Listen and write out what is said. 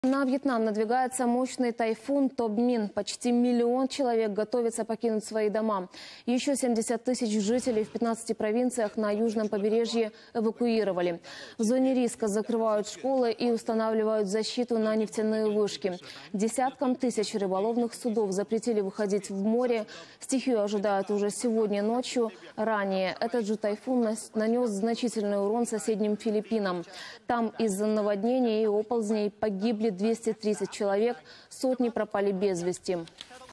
На Вьетнам надвигается мощный тайфун Тобмин. Почти 1 миллион человек готовятся покинуть свои дома. Еще 70 тысяч жителей в 15 провинциях на южном побережье эвакуировали. В зоне риска закрывают школы и устанавливают защиту на нефтяные вышки. Десяткам тысяч рыболовных судов запретили выходить в море. Стихию ожидают уже сегодня ночью. Ранее этот же тайфун нанес значительный урон соседним Филиппинам. Там из-за наводнений и оползней погибли 230 человек, сотни пропали без вести.